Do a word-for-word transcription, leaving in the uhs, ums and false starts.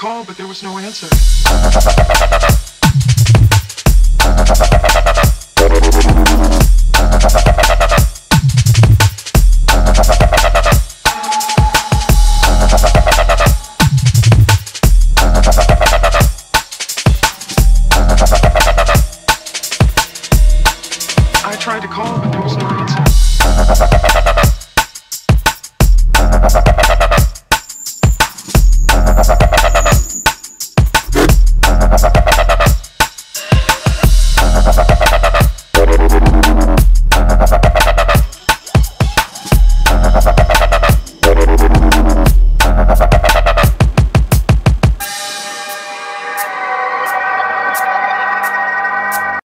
call, but there was no answer. I tried to call, but there was no answer.